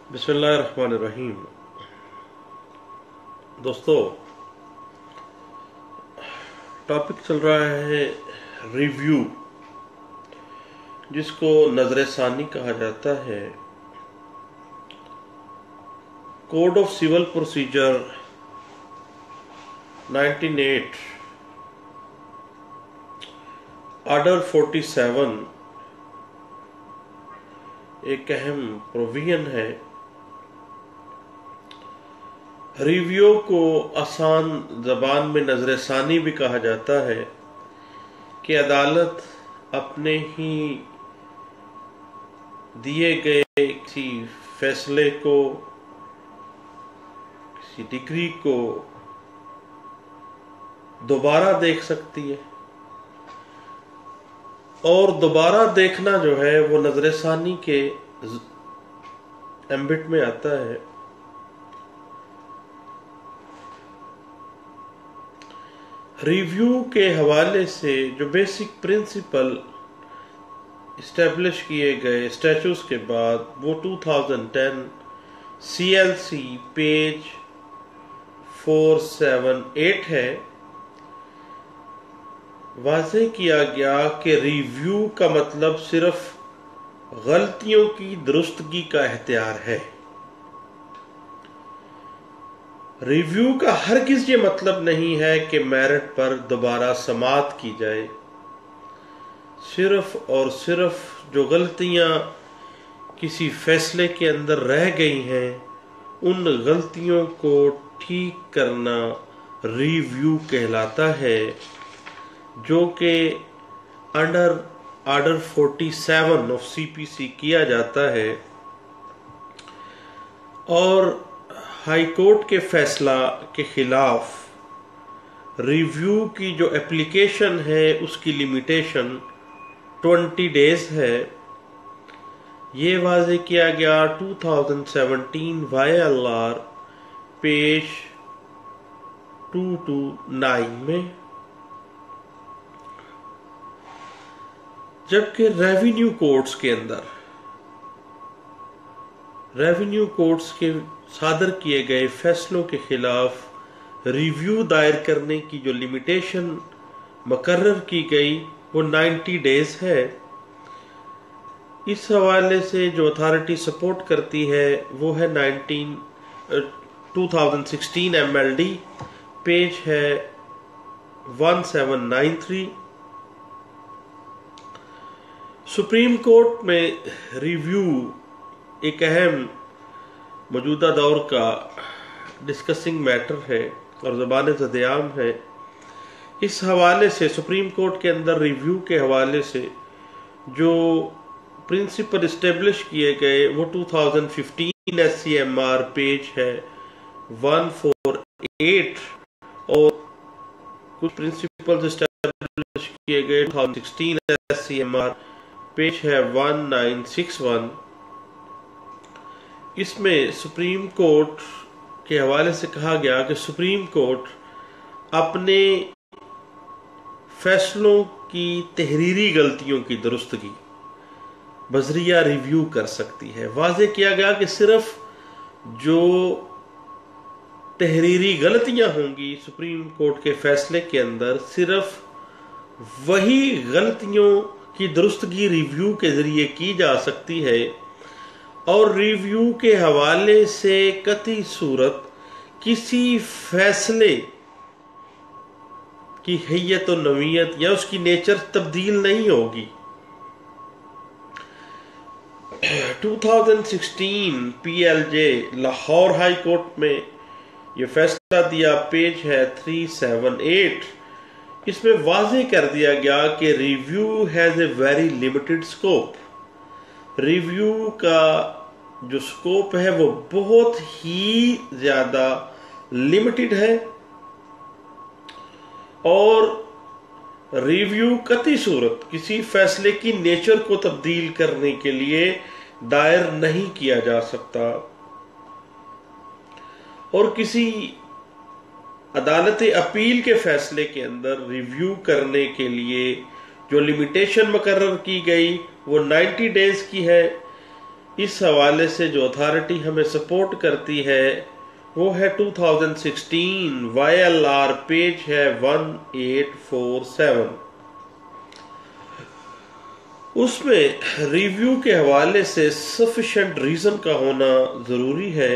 बिस्मिल्लाहिर्रहमानिर्रहीम। दोस्तों, टॉपिक चल रहा है रिव्यू, जिसको नजर सानी कहा जाता है। Code of civil procedure 1908 order 47 एक अहम प्रोविजन है। रिव्यू को आसान जबान में नजर सानी भी कहा जाता है कि अदालत अपने ही दिए गए किसी फैसले को, किसी डिग्री को दोबारा देख सकती है, और दोबारा देखना जो है वो नजर सानी के एम्बिट में आता है। रिव्यू के हवाले से जो बेसिक प्रिंसिपल इस्टेब्लिश किए गए स्टैट्यूट्स के बाद वो 2010 CLC पेज 478 है। वाज़ेह किया गया कि रिव्यू का मतलब सिर्फ गलतियों की दुरुस्तगी का इख्तियार है। रिव्यू का हरगिज़ ये मतलब नहीं है कि मेरिट पर दोबारा समाअत की जाए। सिर्फ और सिर्फ जो गलतियां किसी फैसले के अंदर रह गई हैं, उन गलतियों को ठीक करना रिव्यू कहलाता है, जो कि अंडर ऑर्डर 47 ऑफ CPC किया जाता है। और हाई कोर्ट के फैसला के खिलाफ रिव्यू की जो एप्लीकेशन है उसकी लिमिटेशन 20 डेज है। ये वाज़ेह किया गया 2017 YLR पेज 229 में। जबकि रेवेन्यू कोर्ट्स के अंदर रेवेन्यू कोर्ट्स के सादर किए गए फैसलों के खिलाफ रिव्यू दायर करने की जो लिमिटेशन मुकर्रर की गई वो 90 डेज है। इस हवाले से जो अथॉरिटी सपोर्ट करती है वो है 2016 MLD पेज है 1793। सुप्रीम कोर्ट में रिव्यू एक अहम मौजूदा दौर का डिस्कसिंग मैटर है और ज़बान ज़द-ए-आम है। इस हवाले से सुप्रीम कोर्ट के अंदर रिव्यू के हवाले से जो प्रिंसिपल इस्टेब्लिश किए गए वो 2015 SCMR पेज है 148, और कुछ प्रिंसिपल्स इस्टेब्लिश किए गए 2016 SCMR पेज है 1961। इसमें सुप्रीम कोर्ट के हवाले से कहा गया कि सुप्रीम कोर्ट अपने फैसलों की तहरीरी गलतियों की दुरुस्तगी बजरिया रिव्यू कर सकती है। वाज़ेह किया गया कि सिर्फ जो तहरीरी गलतियां होंगी सुप्रीम कोर्ट के फैसले के अंदर, सिर्फ वही गलतियों की दुरुस्तगी रिव्यू के जरिए की जा सकती है, और रिव्यू के हवाले से कतई सूरत किसी फैसले की हैयत और नवीयत या उसकी नेचर तब्दील नहीं होगी। 2016 PLJ लाहौर हाई कोर्ट में यह फैसला दिया, पेज है 378। इसमें वाज़ेह कर दिया गया कि review has a very limited scope. Review का जो स्कोप है वो बहुत ही ज्यादा लिमिटेड है, और रिव्यू कतई सूरत किसी फैसले की नेचर को तब्दील करने के लिए दायर नहीं किया जा सकता। और किसी अदालत अपील के फैसले के अंदर रिव्यू करने के लिए जो लिमिटेशन मुकर्रर की गई वो 90 डेज की है। इस हवाले से जो अथॉरिटी हमें सपोर्ट करती है वो है 2016 YLR, पेज है 1847। उसमें रिव्यू के हवाले से सफिशिएंट रीजन का होना जरूरी है।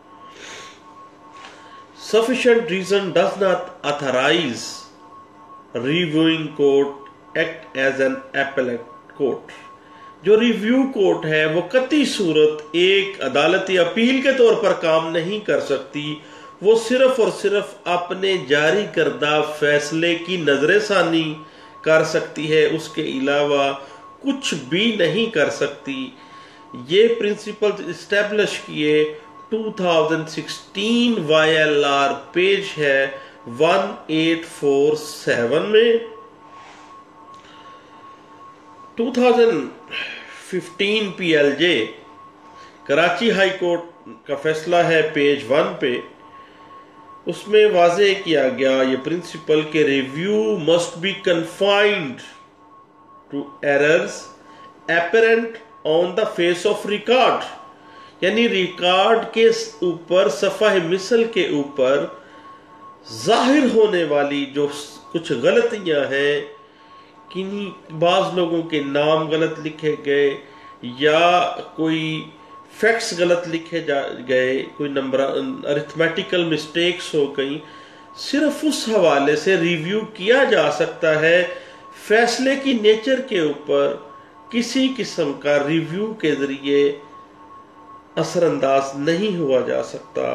Sufficient reason does not authorize reviewing court act as an appellate court. जो रिव्यू कोर्ट है वो कतई सूरत एक अदालती अपील के तौर पर काम नहीं कर सकती। वो सिर्फ और सिर्फ अपने जारी करदा फैसले की नजरसानी कर सकती है, उसके अलावा कुछ भी नहीं कर सकती। ये प्रिंसिपल्स इस्टेब्लिश किए 2016 YLR, पेज है 1847 में। 2015 PLJ कराची हाई कोर्ट का फैसला है, पेज 1 पे। उसमें वाजे किया गया ये प्रिंसिपल के review must be confined to errors apparent on the face of record, यानी रिकॉर्ड के ऊपर, सफ़ा मिसल के ऊपर जाहिर होने वाली जो कुछ गलतियां हैं, किन्हीं बाज लोगों के नाम गलत लिखे गए या कोई फैक्ट्स गलत लिखे गए, कोई नंबर अरिथमेटिकल मिस्टेक्स हो गई, सिर्फ उस हवाले से रिव्यू किया जा सकता है। फैसले की नेचर के ऊपर किसी किस्म का रिव्यू के जरिए असरअंदाज नहीं हुआ जा सकता।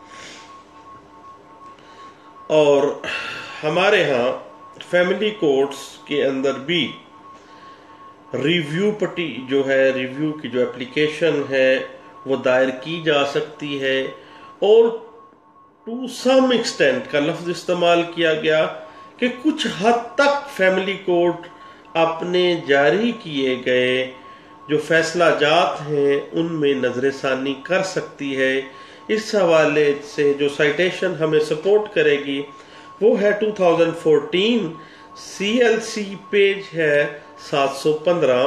और हमारे यहाँ फैमिली कोर्ट्स के अंदर भी रिव्यू पटी जो है, रिव्यू की जो एप्लीकेशन है वो दायर की जा सकती है। और टू सम एक्सटेंट का लफ्ज इस्तेमाल किया गया कि कुछ हद तक फैमिली कोर्ट अपने जारी किए गए जो फैसला जात हैं उनमें नजरसानी कर सकती है। इस हवाले से जो साइटेशन हमें सपोर्ट करेगी वो है 2014 CLC, पेज है 715।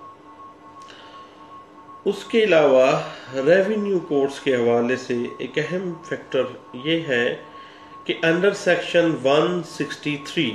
उसके अलावा रेवेन्यू कोर्ट्स के हवाले से एक अहम फैक्टर ये है कि under section 163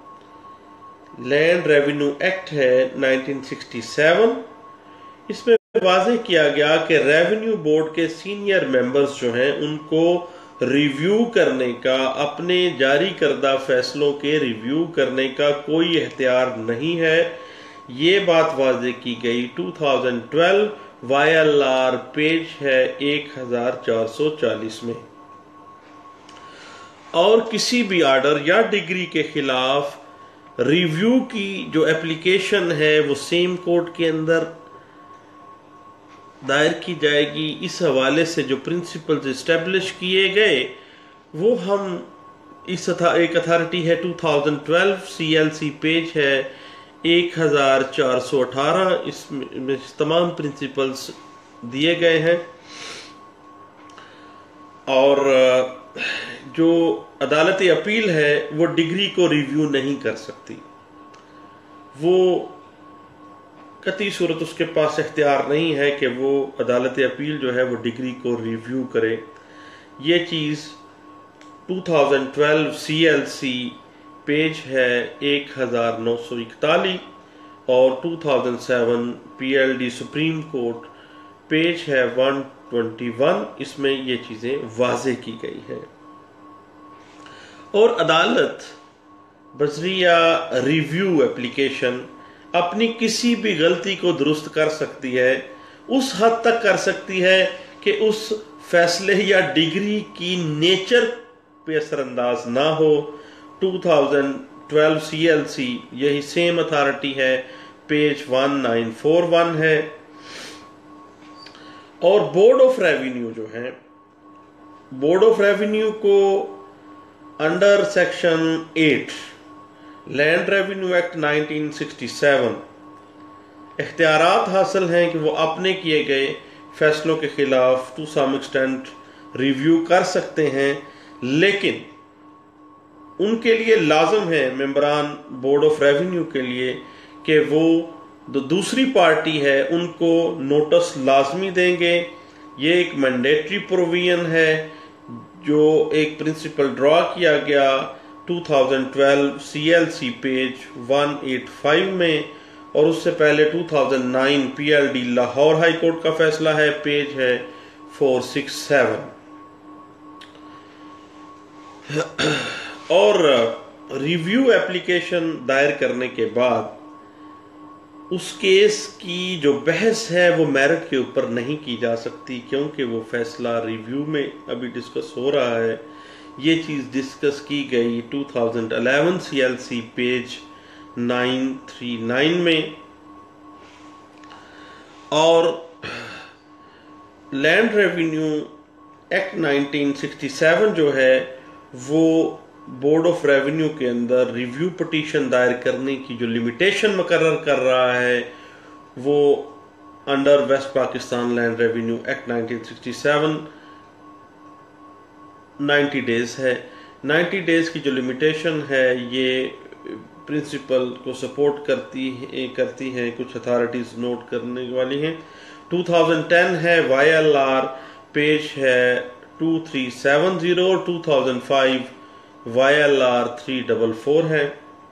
land revenue act है 1967, इसमें वाज़ेह किया गया कि रेवेन्यू बोर्ड के सीनियर मेंबर्स जो हैं उनको रिव्यू करने का, अपने जारी करदा फैसलों के रिव्यू करने का कोई इख्तियार नहीं है। ये बात वाज़ेह की गई 2012 YLR, पेज है 1440 में। और किसी भी आर्डर या डिग्री के खिलाफ रिव्यू की जो एप्लीकेशन है वो सेम कोर्ट के अंदर दायर की जाएगी। इस हवाले से जो प्रिंसिपल्स इस्टेब्लिश किए गए वो हम एक अथॉरिटी है 2012 CLC, पेज है 1418, इसमें तमाम प्रिंसिपल्स दिए गए हैं। और जो अदालती अपील है वो डिग्री को रिव्यू नहीं कर सकती, वो कतई सूरत उसके पास इख्तियार नहीं है कि वो अदालती अपील जो है वो डिग्री को रिव्यू करे। ये चीज़ 2012 CLC, पेज है 1941 और 2007 PLD सुप्रीम कोर्ट, पेज है 121, इसमें ये चीज़ें वाज़ेह की गई हैं। और अदालत बजरिया रिव्यू एप्लीकेशन अपनी किसी भी गलती को दुरुस्त कर सकती है, उस हद तक कर सकती है कि उस फैसले या डिग्री की नेचर पे असरअंदाज ना हो। 2012 CLC, यही सेम अथॉरिटी है, पेज 1941 है। और बोर्ड ऑफ रेवेन्यू जो है, बोर्ड ऑफ रेवेन्यू को under section 8 land revenue act 1967 इख्तियारात हासिल हैं कि वो अपने किए गए फैसलों के खिलाफ टू सम एक्सटेंट रिव्यू कर सकते हैं, लेकिन उनके लिए लाजम है मेंबरान बोर्ड ऑफ रेवेन्यू के लिए कि वो जो दूसरी पार्टी है उनको नोटिस लाजमी देंगे। ये एक मैंडेटरी प्रोविजन है जो एक प्रिंसिपल ड्रॉ किया गया 2012 CLC पेज 185 में, और उससे पहले 2009 PLD लाहौर हाई कोर्ट का फैसला है, पेज है 467। और रिव्यू एप्लीकेशन दायर करने के बाद उस केस की जो बहस है वो मेरिट के ऊपर नहीं की जा सकती, क्योंकि वो फैसला रिव्यू में अभी डिस्कस हो रहा है। ये चीज़ डिस्कस की गई 2011 CLC पेज 939 में। और लैंड रेवेन्यू एक्ट 1967 जो है वो बोर्ड ऑफ रेवेन्यू के अंदर रिव्यू पिटीशन दायर करने की जो लिमिटेशन मुकर्रर कर रहा है वो under west Pakistan land revenue act 1967 90 days है। 90 डेज की जो लिमिटेशन है ये प्रिंसिपल को सपोर्ट करती हैं कुछ अथॉरिटीज नोट करने वाली हैं। 2010 है YLR पेज है 2370 और 2005 YLR 344 है।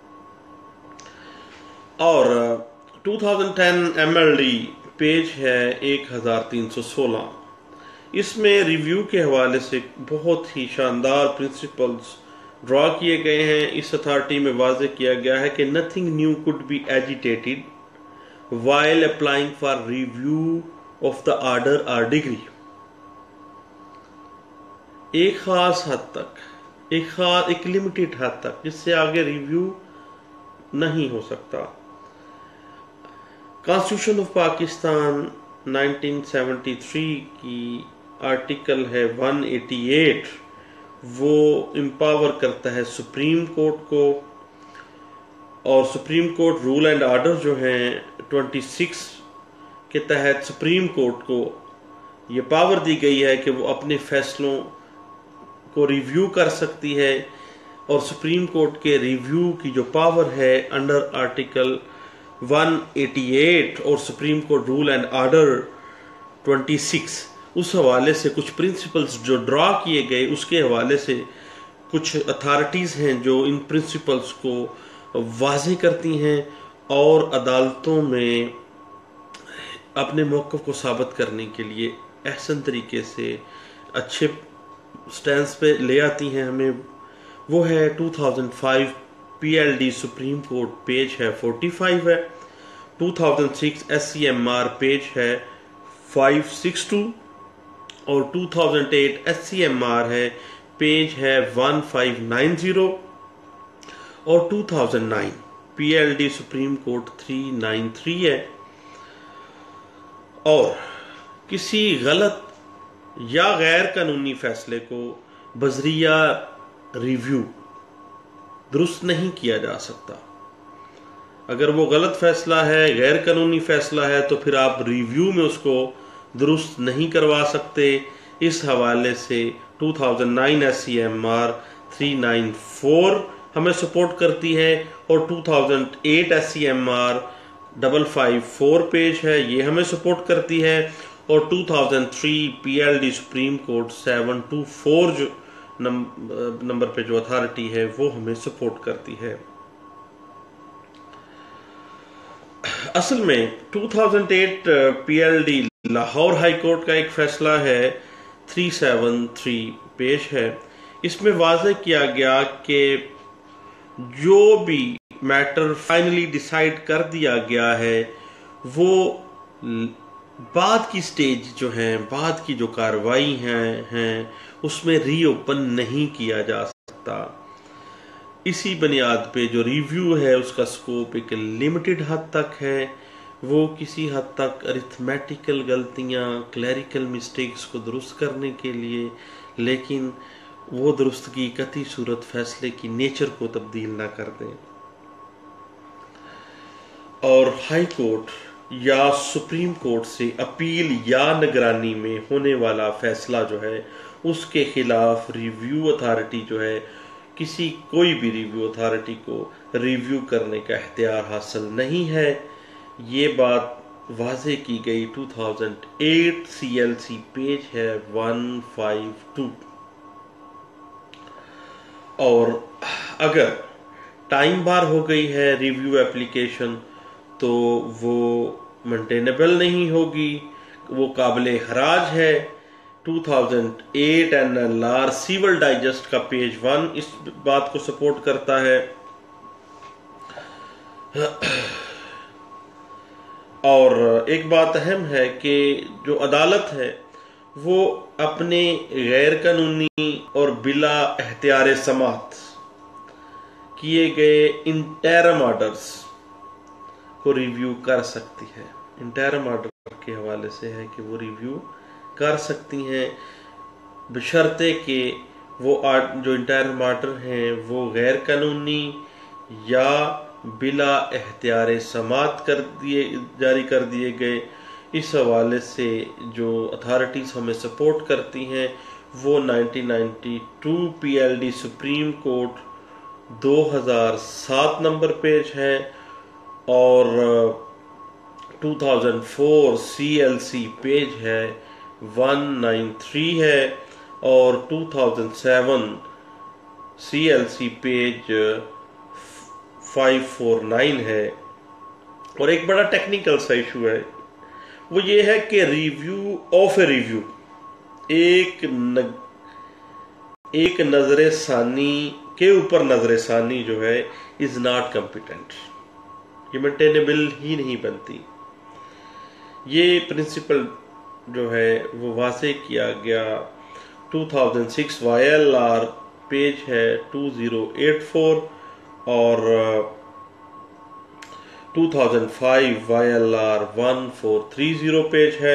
और 2010 MLD पेज है 1316। इसमें रिव्यू के हवाले से बहुत ही शानदार प्रिंसिपल्स ड्रॉ किए गए हैं। इस अथॉरिटी में वाज़े किया गया है कि nothing new could be agitated while applying for review of the order or degree। एक खास हद तक, एक लिमिटेड हद तक, जिससे आगे रिव्यू नहीं हो सकता। कॉन्स्टिट्यूशन ऑफ पाकिस्तान 1973 की आर्टिकल है 188, वो एम्पावर करता है सुप्रीम कोर्ट को, और supreme court rule and order जो हैं 26 के तहत सुप्रीम कोर्ट को ये पावर दी गई है कि वो अपने फैसलों को रिव्यू कर सकती है। और सुप्रीम कोर्ट के रिव्यू की जो पावर है अंडर आर्टिकल 188 और supreme court rule and order 26, उस हवाले से कुछ प्रिंसिपल्स जो ड्रॉ किए गए उसके हवाले से कुछ अथॉरिटीज़ हैं जो इन प्रिंसिपल्स को वाज़े करती हैं और अदालतों में अपने मौक़िफ़ को साबित करने के लिए अहसन तरीके से अच्छे स्टैंस पे ले आती हैं हमें। वो है 2005 PLD सुप्रीम कोर्ट पेज है 45 है। 2006 SCMR पेज है 562 और 2008 SCMR है पेज है 1590 और 2009 PLD सुप्रीम कोर्ट 393 है। और किसी गलत या गैर कानूनी फैसले को बजरिया रिव्यू दुरुस्त नहीं किया जा सकता। अगर वो गलत फैसला है, गैर कानूनी फैसला है, तो फिर आप रिव्यू में उसको दुरुस्त नहीं करवा सकते। इस हवाले से 2009 SCMR 394 हमें सपोर्ट करती है और 2008 SCMR 554 पेज है, ये हमें सपोर्ट करती है। और 2003 PLD सुप्रीम कोर्ट 724 जो नंबर पे जो अथॉरिटी है वो हमें सपोर्ट करती है। असल में 2008 PLD लाहौर हाई कोर्ट का एक फैसला है 373 पेज है। इसमें वाज़े किया गया कि जो भी मैटर फाइनली डिसाइड कर दिया गया है वो बाद की स्टेज जो है, बाद की जो कार्रवाई हैं उसमें रीओपन नहीं किया जा सकता। इसी बुनियाद पे जो रिव्यू है उसका स्कोप एक लिमिटेड हद तक है। वो किसी हद तक अरिथमेटिकल गलतियां, क्लैरिकल मिस्टेक्स को दुरुस्त करने के लिए, लेकिन वो दुरुस्तगी कतई सूरत फैसले की नेचर को तब्दील ना कर दें। और हाई कोर्ट या सुप्रीम कोर्ट से अपील या निगरानी में होने वाला फैसला जो है उसके खिलाफ रिव्यू अथॉरिटी जो है, कोई भी रिव्यू अथॉरिटी को रिव्यू करने का इख्तियार हासिल नहीं है। ये बात वाज़े की गई 2008 CLC पेज है 152। और अगर टाइम बार हो गई है रिव्यू एप्लीकेशन तो वो मेंटेनेबल नहीं होगी, वो काबिले खराज है। 2008 NLR सिविल डाइजेस्ट का पेज 1 इस बात को सपोर्ट करता है। और एक बात अहम है कि जो अदालत है वो अपने गैर कानूनी और बिला एख्तियार समात किए गए इंटरम ऑर्डर्स को रिव्यू कर सकती है। इंटरम ऑर्डर के हवाले से है कि वो रिव्यू कर सकती हैं बशर्ते कि वो जो इंटरम ऑर्डर हैं वो गैर कानूनी या बिला एख्तियार समात जारी कर दिए गए। इस हवाले से जो अथॉरिटीज़ हमें सपोर्ट करती हैं वो 1992 PLD supreme court 2007 number page है और 2004 CLC पेज है 193 है और 2007 CLC पेज 549 है। और एक बड़ा टेक्निकल सा इशू है, वो ये है कि रिव्यू ऑफ ए रिव्यू एक नजर सानी के ऊपर नजर सानी जो है इज नॉट कॉम्पिटेंट, ये मेंटेनेबल ही नहीं बनती। ये प्रिंसिपल जो है वो वाज़े किया गया 2006 YLR पेज है 2084 और 2005 YLR 1430 पेज है।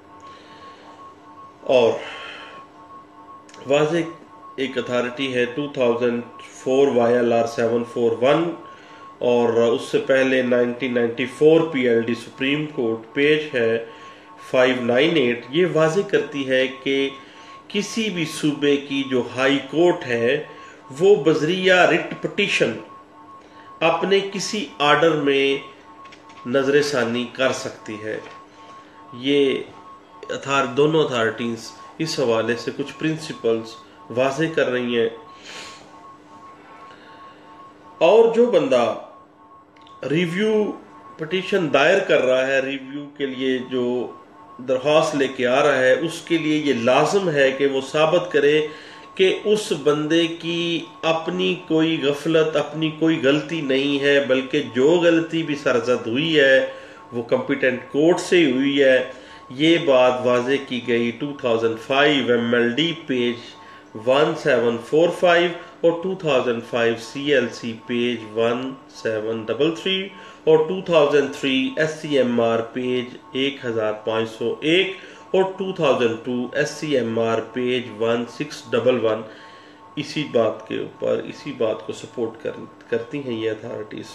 और वाज़े एक अथॉरिटी है 2004 YLR 741 और उससे पहले 1994 PLD सुप्रीम कोर्ट पेज है 598। ये वाज़े करती है कि किसी भी सूबे की जो हाई कोर्ट है वो बजरिया रिट पिटीशन अपने किसी आर्डर में नजर सानी कर सकती है। ये दोनों अथॉरिटीज इस हवाले से कुछ प्रिंसिपल्स वाज़े कर रही हैं। और जो बंदा रिव्यू पिटीशन दायर कर रहा है, रिव्यू के लिए जो दरख्वास्त लेके आ रहा है, उसके लिए ये लाजम है कि वो साबित करे कि उस बंदे की अपनी कोई गफलत, अपनी कोई गलती नहीं है, बल्कि जो गलती भी सरजद हुई है वो कॉम्पिटेंट कोर्ट से हुई है। ये बात वाज़े की गई 2005 MLD पेज 1745 और 2005 CLC पेज 1733 और 2003 SCMR पेज 1501 और 2002 SCMR पेज 1611 इसी बात के ऊपर, इसी बात को सपोर्ट करती हैं ये अथॉरिटीज।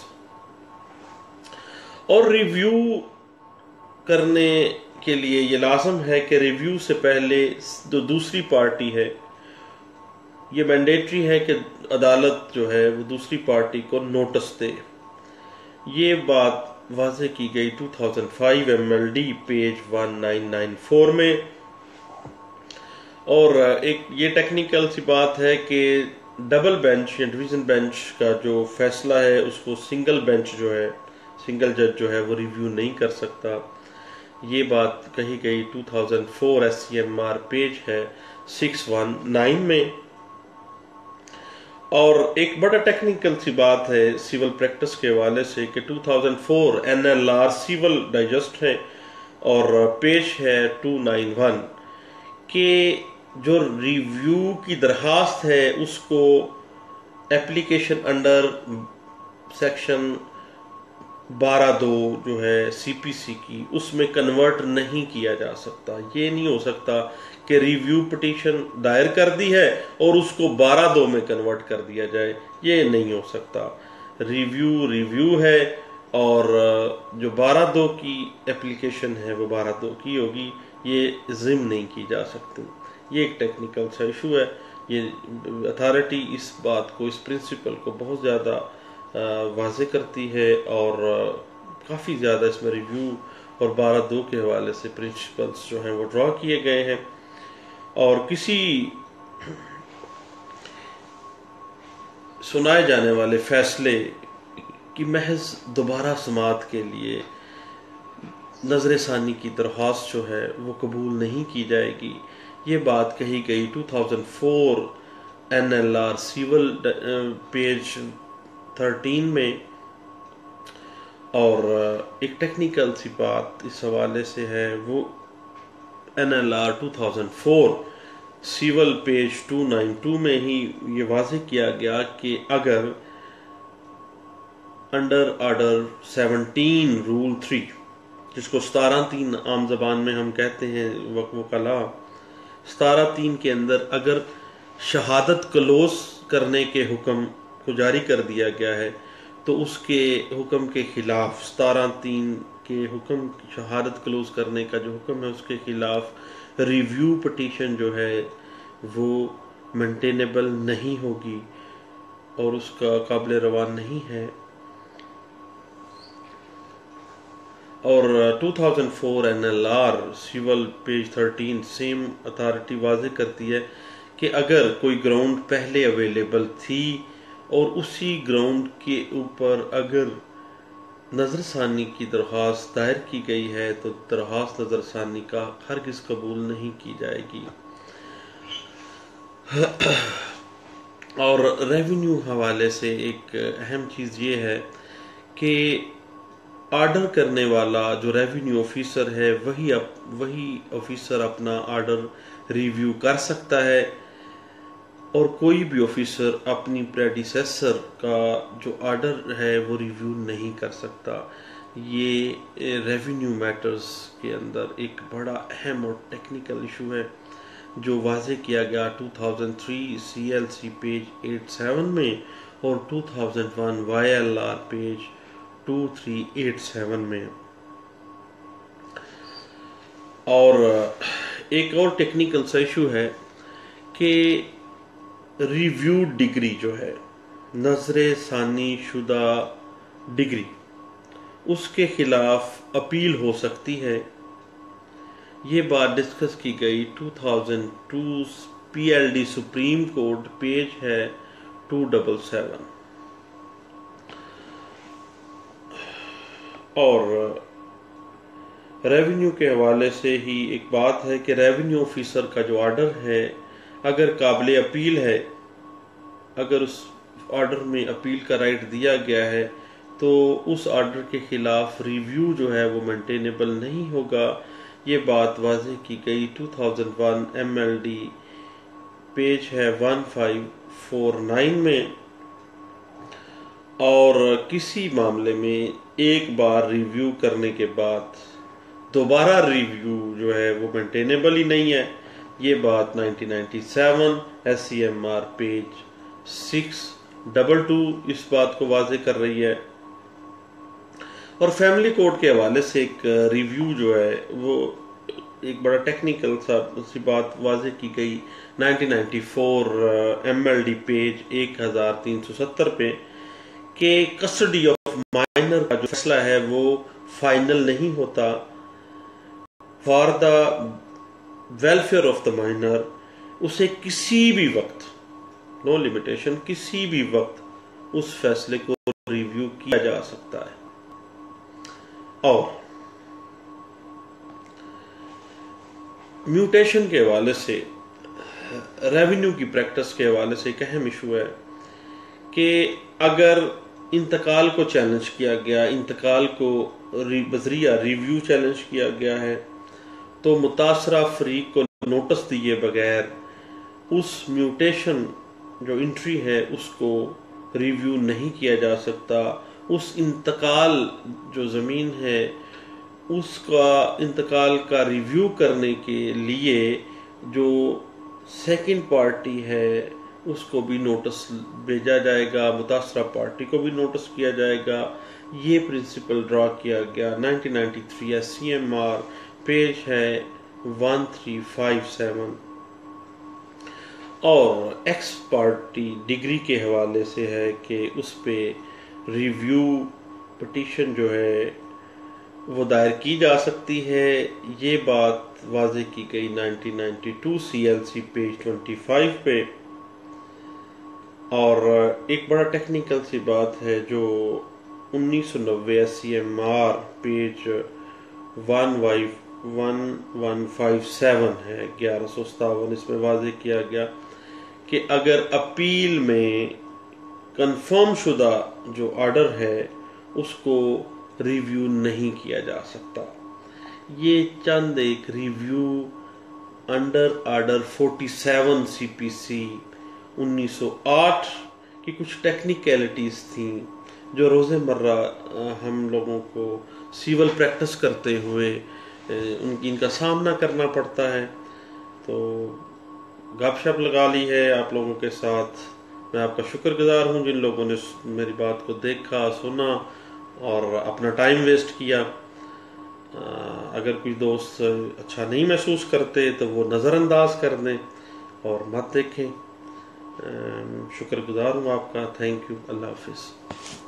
और रिव्यू करने के लिए ये लाजम है कि रिव्यू से पहले जो दूसरी पार्टी है, ये मैंडेटरी है कि अदालत जो है वो दूसरी पार्टी को नोटिस दे। ये बात वाज़े की गई 2005 MLD पेज 1994 में। और एक ये टेक्निकल सी बात है कि डबल बेंच या डिवीजन बेंच का जो फैसला है उसको सिंगल बेंच जो है, सिंगल जज जो है वो रिव्यू नहीं कर सकता। ये बात कही गई 2004 SCMR पेज है 619 में। और एक बड़ा टेक्निकल सी बात है सिविल प्रैक्टिस के हवाले से कि 2004 NLR सिविल डाइजेस्ट है और पेज है 291 कि जो रिव्यू की दरखास्त है उसको एप्लीकेशन अंडर सेक्शन 12(2) जो है CPC की, उसमें कन्वर्ट नहीं किया जा सकता। ये नहीं हो सकता कि रिव्यू पिटीशन दायर कर दी है और उसको 12(2) में कन्वर्ट कर दिया जाए, ये नहीं हो सकता। रिव्यू है और जो 12(2) की एप्लीकेशन है वो 12(2) की होगी, ये जिम नहीं की जा सकती। ये एक टेक्निकल सा इशू है। ये अथॉरिटी इस बात को, इस प्रिंसिपल को बहुत ज़्यादा वाज़े करती है और काफ़ी ज़्यादा इसमें रिव्यू और 12(2) के हवाले से प्रिंसिपल्स जो हैं वो ड्रॉ किए गए हैं, और किसी सुनाए जाने वाले फैसले की महज दोबारा समाअत के लिए नजर सानी की दरख्वास्त जो है वो कबूल नहीं की जाएगी। ये बात कही गई 2004 NLR सिविल पेज 13 में। और एक टेक्निकल सी बात इस हवाले से है, वो NLR 2004 सिविल पेज 292 में ही ये वाज़ेह किया गया कि अगर अंडर ऑर्डर 17 रूल 3, जिसको 17(3) आम जबान में हम कहते हैं वकला, 17(3) के अंदर अगर शहादत क्लोज करने के हुक्म को जारी कर दिया गया है तो उसके हुक्म के खिलाफ 17(3) के हुक्म, शहादत क्लोज करने का जो हुक्म है उसके खिलाफ रिव्यू पिटीशन जो है वो मेंटेनेबल नहीं होगी और उसका काबिल रवान नहीं है। और 2004 NLR civil page 13 same authority वाज़ेह करती है कि अगर कोई ग्राउंड पहले अवेलेबल थी और उसी ग्राउंड के ऊपर अगर नज़रसानी की दरख्वास्त दायर की गई है तो दरख्वास्त नज़रसानी का हरगिज़ कबूल नहीं की जाएगी। और रेवेन्यू हवाले से एक अहम चीज़ ये है कि ऑर्डर करने वाला जो रेवेन्यू ऑफिसर है वही ऑफिसर अपना ऑर्डर रिव्यू कर सकता है, और कोई भी ऑफिसर अपनी प्रेडिसेसर का जो ऑर्डर है वो रिव्यू नहीं कर सकता। ये रेवेन्यू मैटर्स के अंदर एक बड़ा अहम और टेक्निकल इशू है जो वाज़ेह किया गया 2003 CLC पेज 87 में और 2001 YLR पेज 2387 में। और एक और टेक्निकल सा इशू है कि रिव्यू डिग्री जो है, नजरे सानी शुदा डिग्री, उसके खिलाफ अपील हो सकती है। ये बात डिस्कस की गई 2002 PLD सुप्रीम कोर्ट, पेज है 277। और रेवेन्यू के हवाले से ही एक बात है कि रेवेन्यू ऑफिसर का जो ऑर्डर है अगर काबिल अपील है, अगर उस ऑर्डर में अपील का राइट दिया गया है तो उस ऑर्डर के खिलाफ रिव्यू जो है वो मेंटेनेबल नहीं होगा। ये बात वाज़ेह की गई 2001 MLD पेज है 1549 में। और किसी मामले में एक बार रिव्यू करने के बाद दोबारा रिव्यू जो है वो मेंटेनेबल ही नहीं है। ये बात 1997 SCMR पेज 622 इस बात को वाज़ेह कर रही है। और फैमिली कोर्ट के हवाले से एक रिव्यू जो है वो एक बड़ा टेक्निकल सी बात वाज़ेह की गई 1994 MLD पेज 1370 पे कि कस्टडी ऑफ माइनर का जो फैसला है वो फाइनल नहीं होता। For the welfare of the minor उसे किसी भी वक्त, नो लिमिटेशन, किसी भी वक्त उस फैसले को रिव्यू किया जा सकता है। और म्यूटेशन के हवाले से, रेवेन्यू की प्रैक्टिस के हवाले से एक अहम इशू है कि अगर इंतकाल को चैलेंज किया गया, इंतकाल को बजरिया रिव्यू चैलेंज किया गया है तो मुतासरा फरीक को नोटिस दिए बगैर उस म्यूटेशन जो एंट्री है उसको रिव्यू नहीं किया जा सकता। उस इंतकाल जो ज़मीन है उसका इंतकाल का रिव्यू करने के लिए जो सेकंड पार्टी है उसको भी नोटिस भेजा जाएगा, मुतासरा पार्टी को भी नोटिस किया जाएगा। ये प्रिंसिपल ड्रॉ किया गया 1993 SCMR पेज है 1357। और एक्स पार्टी डिग्री के हवाले से है कि उस पे रिव्यू पिटीशन जो है वो दायर की जा सकती है। ये बात वाज़ेह की गई 1992 CLC पेज 25 पे। और एक बड़ा टेक्निकल सी बात है जो 1990 SCMR पेज 1157 है 1157, इसमें वाज़ेह किया गया कि अगर अपील में कंफर्म शुदा जो ऑर्डर है उसको रिव्यू नहीं किया जा सकता। ये चंद एक रिव्यू अंडर ऑर्डर 47 CPC 1908 की कुछ टेक्निकलिटीज थी जो रोज़मर्रा हम लोगों को सिविल प्रैक्टिस करते हुए इनका सामना करना पड़ता है। तो गपशप लगा ली है आप लोगों के साथ। मैं आपका शुक्रगुजार हूँ जिन लोगों ने मेरी बात को देखा, सुना और अपना टाइम वेस्ट किया। अगर कोई दोस्त अच्छा नहीं महसूस करते तो वो नज़रअंदाज कर दें और मत देखें। शुक्रगुजार हूँ आपका। Thank you. अल्लाह हाफिज़।